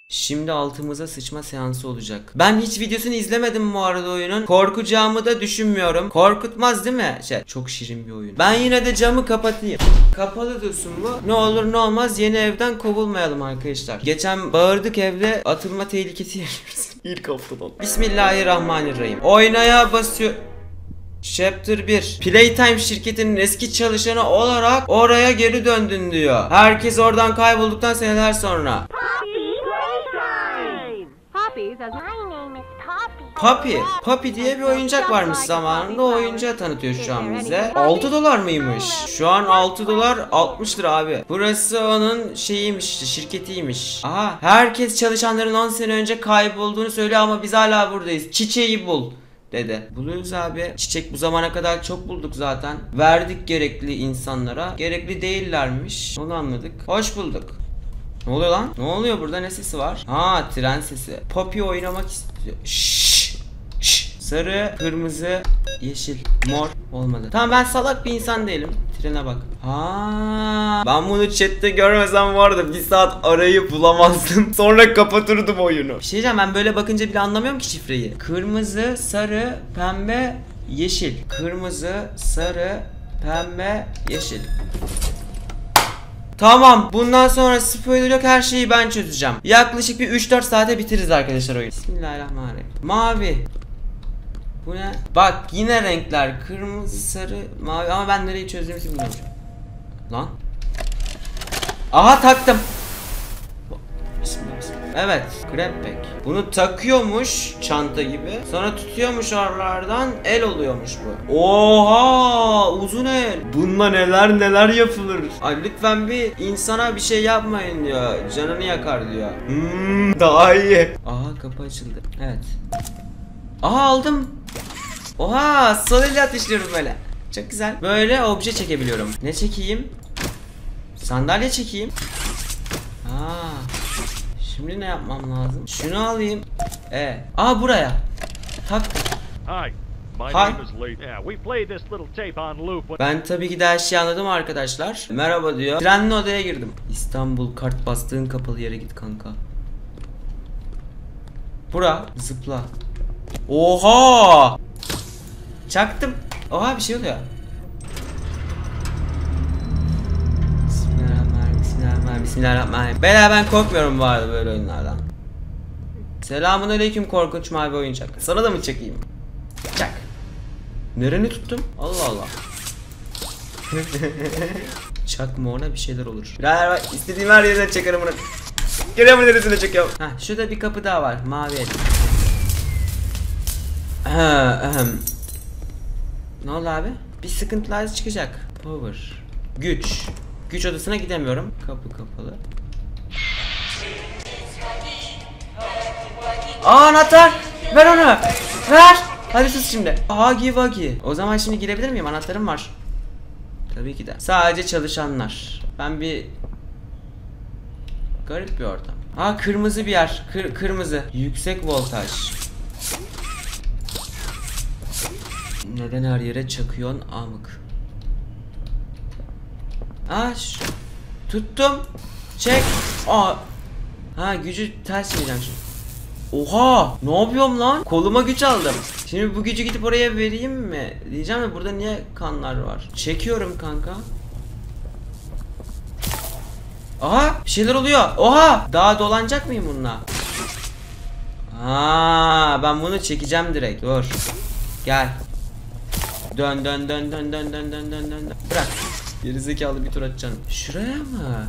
Şimdi altımıza sıçma seansı olacak. Ben hiç videosunu izlemedim bu arada oyunun. Korkacağımı da düşünmüyorum. Korkutmaz değil mi? Çok şirin bir oyun. Ben yine de camı kapatayım. Kapalı dursun bu. Ne olur ne olmaz yeni evden kovulmayalım arkadaşlar. Geçen bağırdık evde, atılma tehlikesi yaşıyoruz. İlk haftadan. Bismillahirrahmanirrahim. Oynaya basıyor. Chapter 1. Playtime şirketinin eski çalışanı olarak oraya geri döndün diyor. Herkes oradan kaybolduktan seneler sonra. Poppy diye bir oyuncak varmış zamanında, o oyuncağı tanıtıyor şu an bize. 6 dolar mıymış? Şu an 6 dolar 60 lira abi. Burası onun şeyiymiş işte, şirketiymiş. Aha, herkes çalışanların 10 sene önce kaybolduğunu söylüyor ama biz hala buradayız. Çiçeği bul dedi. Buluyoruz abi. Çiçek bu zamana kadar çok bulduk zaten. Verdik gerekli insanlara. Gerekli değillermiş. Onu anladık. Hoş bulduk. Ne oluyor lan? Ne oluyor burada? Ne sesi var? Ha, tren sesi. Poppy oynamak istiyor. Şşş. Sarı, kırmızı, yeşil, mor olmadı. Tamam, ben salak bir insan değilim. Trene bak. Ha, ben bunu chatte görmesem vardı bir saat arayıp bulamazdım. Sonra kapatırdım oyunu. Bir şey diyeceğim, ben böyle bakınca bile anlamıyorum ki şifreyi. Kırmızı, sarı, pembe, yeşil. Kırmızı, sarı, pembe, yeşil. Tamam, bundan sonra spoiler yok, her şeyi ben çözeceğim. Yaklaşık bir 3-4 saate bitiririz arkadaşlar oyunu. Bismillahirrahmanirrahim. Mavi. Bu ne? Bak yine renkler. Kırmızı, sarı, mavi. Ama ben nereyi çözdüğümü bilmiyorum. Lan. Aha, taktım. Evet, crab pack. Bunu takıyormuş çanta gibi. Sonra tutuyormuş oralardan, el oluyormuş bu. Oha, uzun el. Bununla neler neler yapılır. Ay lütfen bir insana bir şey yapmayın diyor. Canını yakar diyor. Daha iyi. Aha, kapı açıldı. Evet. Aha, aldım. Oha, sol elle atışlıyorum böyle. Çok güzel. Böyle obje çekebiliyorum. Ne çekeyim? Sandalye çekeyim. Aa. Şimdi ne yapmam lazım? Şunu alayım. Aa, buraya. Tak. Hi. Ben tabii ki de her şeyi anladım arkadaşlar. Merhaba diyor. Trenli odaya girdim. İstanbul, kart bastığın kapalı yere git kanka. Bura. Zıpla. Oha. Çaktım. Oha, bir şey oluyor. Bismillahirrahmanirrahim. Beyler, ben korkmuyorum bu arada böyle oyunlardan. Selamünaleyküm korkunç mavi oyuncak. Sana da mı çekeyim? Çak. Nereni tuttum? Allah Allah. Çakma, ona bir şeyler olur. Birader bak, istediğim her yerine çekerim bunu. Görüyor musun neresine çekiyorum? Heh, şurada bir kapı daha var. Mavi el. Ne oldu abi? Bir sıkıntılar çıkacak. Power. Güç. Güç odasına gidemiyorum. Kapı kapalı. Aa, anahtar. Ver onu. Ver. Hadi sus şimdi. Hagi Wagi. O zaman şimdi girebilir miyim? Anahtarım var. Tabii ki de. Sadece çalışanlar. Ben bir... Garip bir ortam. Aa, kırmızı bir yer. Kırmızı. Yüksek voltaj. Neden her yere çakıyorsun amık? Aa, tuttum. Çek. Aa. Ha, gücü ters çevireceğim şimdi. Oha, ne yapıyorum lan? Koluma güç aldım. Şimdi bu gücü gidip oraya vereyim mi? Diyeceğim de burada niye kanlar var? Çekiyorum kanka. Aha, bir şeyler oluyor. Oha, daha dolanacak mıyım bununla? Aa, ben bunu çekeceğim direkt. Dur. Gel. Dön. Bırak. Gerizekalı, bir tur atacaksın. Şuraya mı?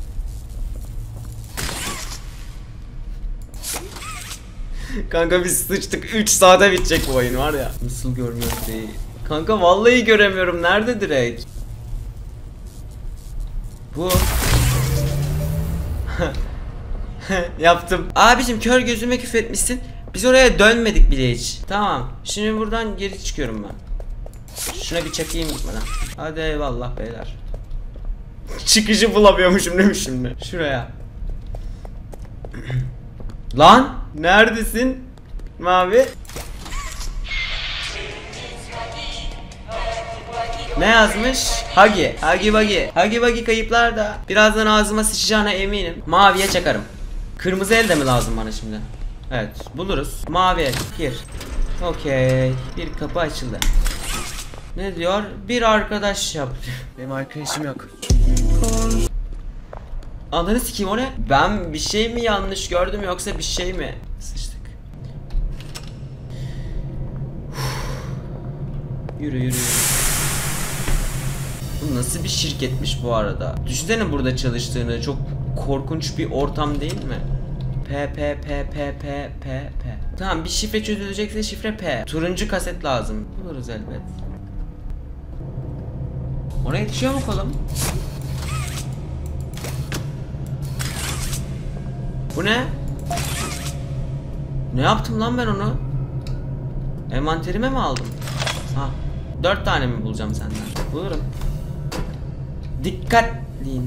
Kanka biz sıçtık, 3 saate bitecek bu oyun var ya. Nasıl görmüyorum değil. Kanka vallahi göremiyorum, nerede direkt? Bu. Yaptım. Abicim, kör gözüme küfretmişsin. Biz oraya dönmedik bile hiç. Tamam. Şimdi buradan geri çıkıyorum ben. Şuna bir çakayım gitmeden. Hadi eyvallah beyler. Çıkışı bulamıyormuşum değil mi şimdi? Şuraya. Lan neredesin? Mavi. Ne yazmış? Hagi Wagi kayıplarda. Birazdan ağzıma sıçacağına eminim. Maviye çakarım. Kırmızı el de mi lazım bana şimdi? Evet, buluruz. Mavi el, gir. Okey. Bir kapı açıldı. Ne diyor? Bir arkadaş yap. Benim arkadaşım yok. Ananı sikeyim, o ne? Ben bir şey mi yanlış gördüm yoksa bir şey mi? Sıçtık. Yürü yürü. Bu nasıl bir şirketmiş bu arada? Düşünsene burada çalıştığını. Çok korkunç bir ortam değil mi? P. Tamam, bir şifre çözülecekse şifre P. Turuncu kaset lazım. Buluruz elbet. Ona yetişiyor mu kolum? Bu ne? Ne yaptım lan ben onu? Envanterime mi aldım? Ha. 4 tane mi bulacağım senden? Bulurum. Dikkatliyin.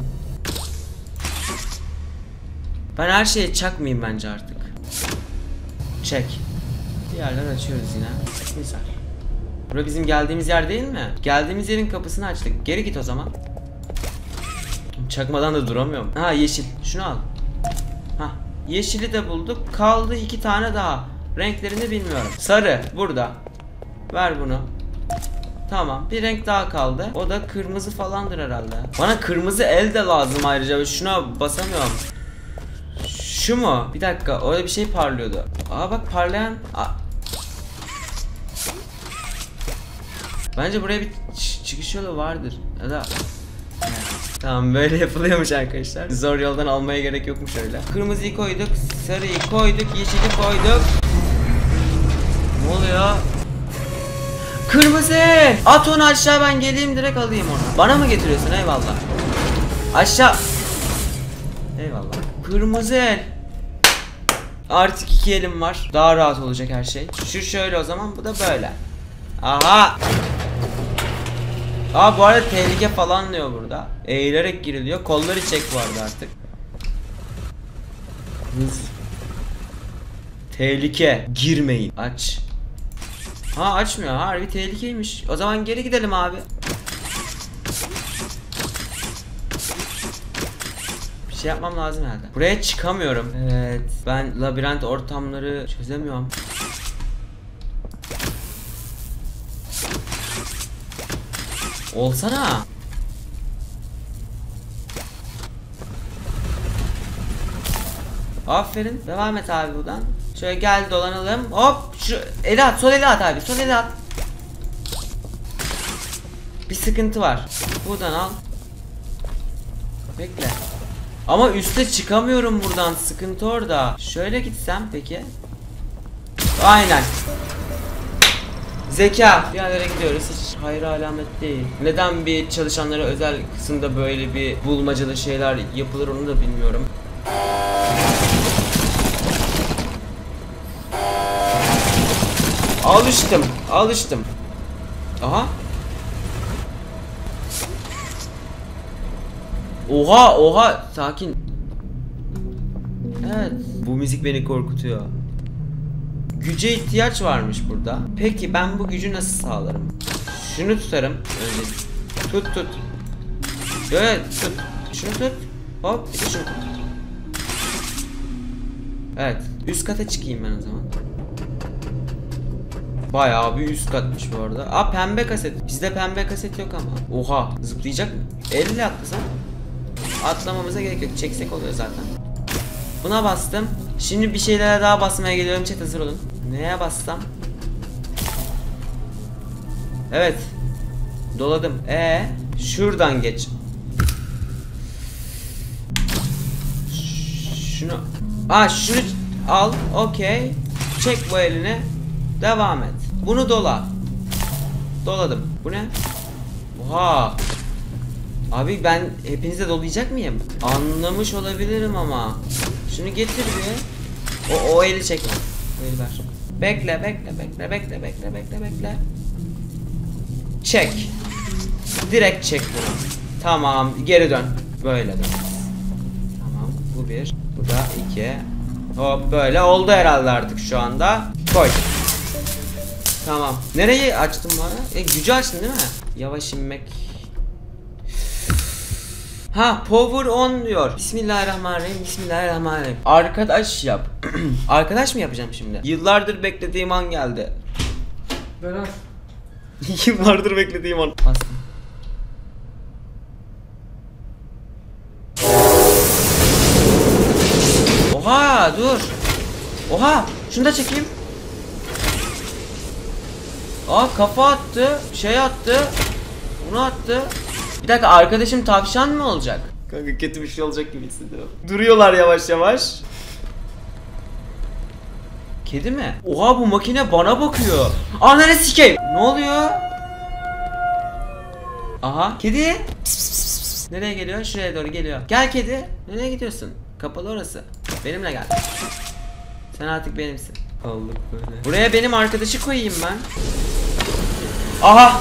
Ben her şeye çakmayayım bence artık. Çek. Diğerleri açıyoruz yine. Güzel. Burası bizim geldiğimiz yer değil mi? Geldiğimiz yerin kapısını açtık. Geri git o zaman. Çakmadan da duramıyorum. Ha, yeşil. Şunu al. Ha, yeşili de bulduk. Kaldı 2 tane daha. Renklerini bilmiyorum. Sarı burada. Ver bunu. Tamam, bir renk daha kaldı. O da kırmızı falandır herhalde. Bana kırmızı el de lazım ayrıca. Şuna basamıyorum. Şu mu? Bir dakika, orada bir şey parlıyordu. Aa bak, parlayan. Bence buraya bir çıkış yolu vardır. Ya da tamam, böyle yapılıyormuş arkadaşlar. Zor yoldan almaya gerek yokmuş öyle. Kırmızıyı koyduk, sarıyı koyduk, yeşili koyduk. Ne oluyor? Kırmızı! At onu aşağı, ben geleyim direkt alayım onu. Bana mı getiriyorsun? Eyvallah. Aşağı. Eyvallah. Kırmızı el. Artık 2 elim var. Daha rahat olacak her şey. Şu şöyle o zaman, bu da böyle. Aha. Aa, bu arada tehlike falan diyor burada. Eğilerek giriliyor. Kolları çek bu arada artık. Hız. Tehlike. Girmeyin. Aç. Ha, açmıyor. Harbi tehlikeymiş. O zaman geri gidelim abi. Bir şey yapmam lazım herhalde. Buraya çıkamıyorum. Evet. Ben labirent ortamları çözemiyorum. Olsana. Aferin. Devam et abi buradan. Şöyle gel dolanalım. Hop. Şu eli at. Sol eli at abi. Sol eli at. Bir sıkıntı var. Buradan al. Bekle. Ama üste çıkamıyorum buradan. Sıkıntı orada. Şöyle gitsem peki. Aynen. Zeka. Bir yerlere gidiyoruz. Hiç hayır alamet değil. Neden bir çalışanlara özel kısımda böyle bir bulmacalı şeyler yapılır onu da bilmiyorum. Alıştım. Aha. Oha, sakin. Evet, bu müzik beni korkutuyor. Güce ihtiyaç varmış burada. Peki ben bu gücü nasıl sağlarım? Şunu tutarım önce. Tut. Evet, tut. Şunu tut. Hop, bir de şunu tut. Evet, üst kata çıkayım ben o zaman. Bayağı bir üst katmış bu arada. Aa, pembe kaset. Bizde pembe kaset yok ama. Oha, zıplayacak mı? 50 atlasam. Atlamamıza gerek yok. Çeksek oluyor zaten. Buna bastım. Şimdi bir şeylere daha basmaya geliyorum. Chat, hazır olun. Neye bassam? Evet. Doladım. Şuradan geç. Şunu. Şunu al. Okey. Çek bu elini. Devam et. Bunu dola. Doladım. Bu ne? Oha. Abi ben hepinize dolayacak mıyım? Anlamış olabilirim ama. Şunu getir bir. O eli çekme. O eli ver. Bekle. Çek. Direkt çek bunu. Tamam, geri dön. Böyle dön. Tamam, bu bir. Bu da 2. Hop, böyle oldu herhalde artık şu anda. Koy. Tamam. Nereyi açtım bana? Gücü açtın değil mi? Yavaş inmek. Ha, power on diyor. Bismillahirrahmanirrahim. Bismillahirrahmanirrahim. Arkadaş yap. Arkadaş mı yapacağım şimdi? Yıllardır beklediğim an geldi. Berat. Yıllardır beklediğim an. Bastım. Oha dur. Oha şunu da çekeyim. Aa kafa attı. Şey attı. Bunu attı. Bir dakika arkadaşım tavşan mı olacak? Kanka kötü bir şey olacak gibi hissediyorum. Duruyorlar yavaş yavaş. Kedi mi? Oha bu makine bana bakıyor. Ananı sikeyim. Ne oluyor? Aha kedi. Pis, pis, pis, pis. Nereye geliyor? Şuraya doğru geliyor. Gel kedi. Nereye gidiyorsun? Kapalı orası. Benimle gel. Sen artık benimsin. Aldık böyle. Buraya benim arkadaşı koyayım ben. Aha.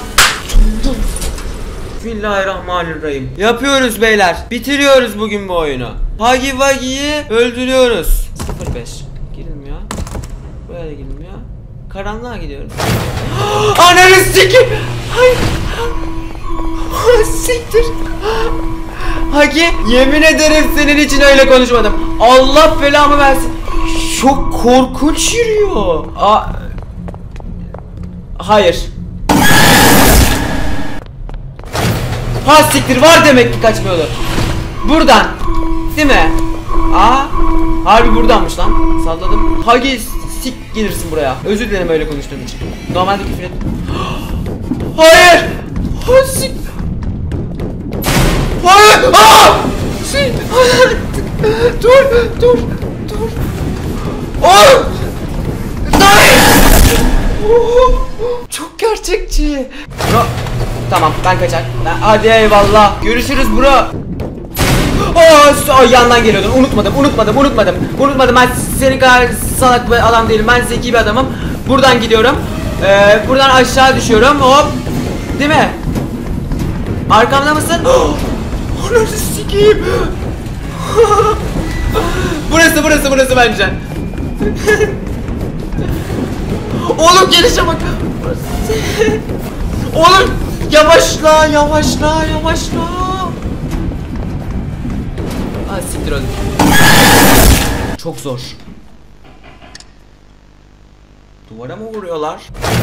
Bismillahirrahmanirrahim. Yapıyoruz beyler. Bitiriyoruz bugün bu oyunu. Huggy Wuggy'yi öldürüyoruz. 05. Girilmiyor. Buraya da girilmiyor. Karanlığa gidiyoruz. Ananı sikeyim. Hayır. Siktir. Huggy yemin ederim senin için öyle konuşmadım. Allah belamı versin. Çok korkunç yürüyor. Hayır. Ha siktir var demek ki kaçmıyordu. Buradan. Değil mi? Harbi buradanmış lan. Salladım. Huggy sik gelirsin buraya. Özür dilerim öyle konuştuğum için. Normalde küfür et. Hayır. Ha sik. Hayır. Dur. Çok gerçekçi. Bro. Tamam ben kaçar. Hadi eyvallah. Görüşürüz bro. Yandan geliyordun. Unutmadım. Ben senin kadar salak bir adam değilim. Ben zeki bir adamım. Buradan gidiyorum. Buradan aşağı düşüyorum. Hop. Değil mi? Arkamda mısın? Ananı sikeyim. Burası bence. Oğlum gelişe bak. Oğlum yavaşla. Siktir öldüm. Çok zor. Duvara mı vuruyorlar?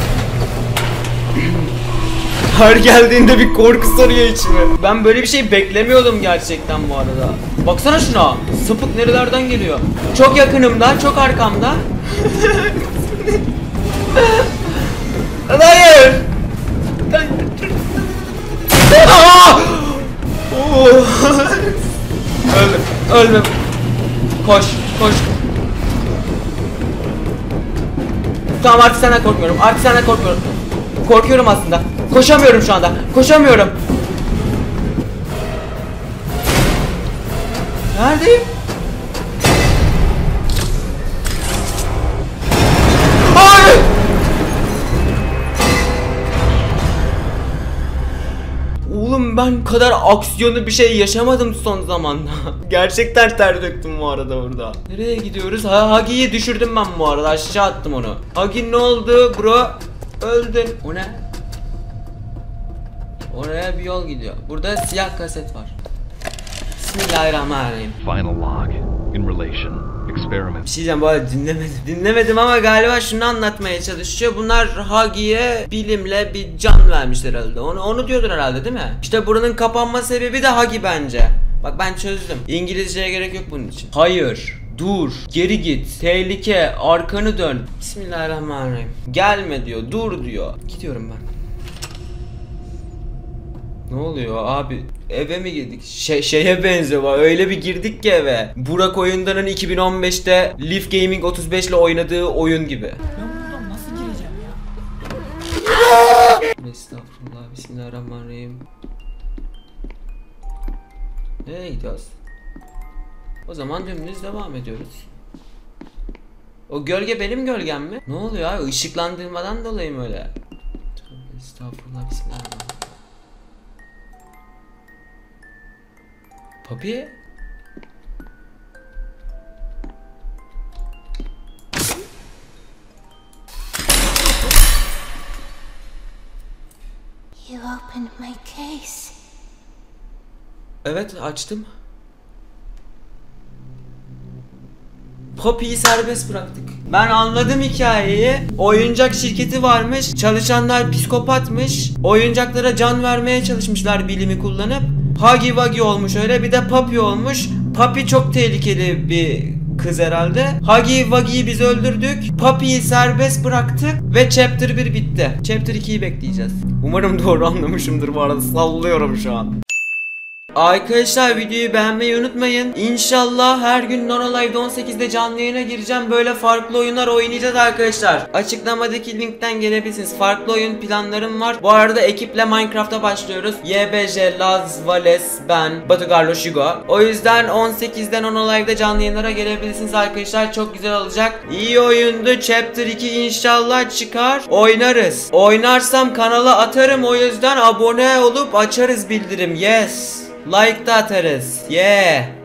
Her geldiğinde bir korku sarıyor içime. Ben böyle bir şey beklemiyordum gerçekten bu arada. Baksana şuna. Sapık nerelerden geliyor? Çok yakınımda, çok arkamda. Hayır. Ölmem. Koş. Tamam artık senden korkmuyorum. Korkuyorum aslında. Koşamıyorum şu anda. Neredeyim? Hayır. Oğlum ben kadar aksiyonlu bir şey yaşamadım son zamanda. Gerçekten ter döktüm bu arada burada. Nereye gidiyoruz? Huggy'yi düşürdüm ben bu arada. Aşağı attım onu. Huggy ne oldu bro? Öldün. O ne? Oraya bir yol gidiyor. Burada siyah kaset var. Bismillahirrahmanirrahim. Final log in relation experiment. Bir şey diyeceğim bu arada dinlemedim ama galiba şunu anlatmaya çalışıyor. Bunlar Huggy'ye bilimle bir can vermişler herhalde. Onu diyordur herhalde değil mi? İşte buranın kapanma sebebi de Huggy bence. Bak ben çözdüm. İngilizceye gerek yok bunun için. Hayır. Dur. Geri git. Tehlike. Arkanı dön. Bismillahirrahmanirrahim. Gelme diyor. Dur diyor. Gidiyorum ben. Ne oluyor abi? Eve mi girdik? Şeye benziyor bak. Öyle bir girdik ki eve. Burak Oyundan'ın 2015'te Leaf Gaming 35 ile oynadığı oyun gibi. Ben buradan nasıl gireceğim ya? Estağfurullah. Bismillahirrahmanirrahim. Nereye gidiyoruz? O zaman dümdüz devam ediyoruz. O gölge benim gölgem mi? Ne oluyor abi? Işıklandırmadan dolayı mı öyle? Estağfurullah. Bismillahirrahmanirrahim. Papi? You opened my case. Evet, açtım. Poppy'yi serbest bıraktık. Ben anladım hikayeyi. Oyuncak şirketi varmış. Çalışanlar psikopatmış. Oyuncaklara can vermeye çalışmışlar bilimi kullanıp. Huggy Wuggy olmuş öyle. Bir de Poppy olmuş. Poppy çok tehlikeli bir kız herhalde. Huggy Wuggy'yi biz öldürdük. Poppy'yi serbest bıraktık. Ve Chapter 1 bitti. Chapter 2'yi bekleyeceğiz. Umarım doğru anlamışımdır bu arada. Sallıyorum şu an. Arkadaşlar videoyu beğenmeyi unutmayın. İnşallah her gün Nonolive'da 18'de canlı yayına gireceğim. Böyle farklı oyunlar oynayacağız arkadaşlar. Açıklamadaki linkten gelebilirsiniz. Farklı oyun planlarım var. Bu arada ekiple Minecraft'a başlıyoruz. YBJ, Laz, Vales, ben, Batugarlo, Shigo. O yüzden 18'den Nonolive'da canlı yayınlara gelebilirsiniz arkadaşlar. Çok güzel olacak. İyi oyundu. Chapter 2 inşallah çıkar. Oynarız. Oynarsam kanala atarım. O yüzden abone olup açarız bildirim. Yes. Like da atarız. Yeah.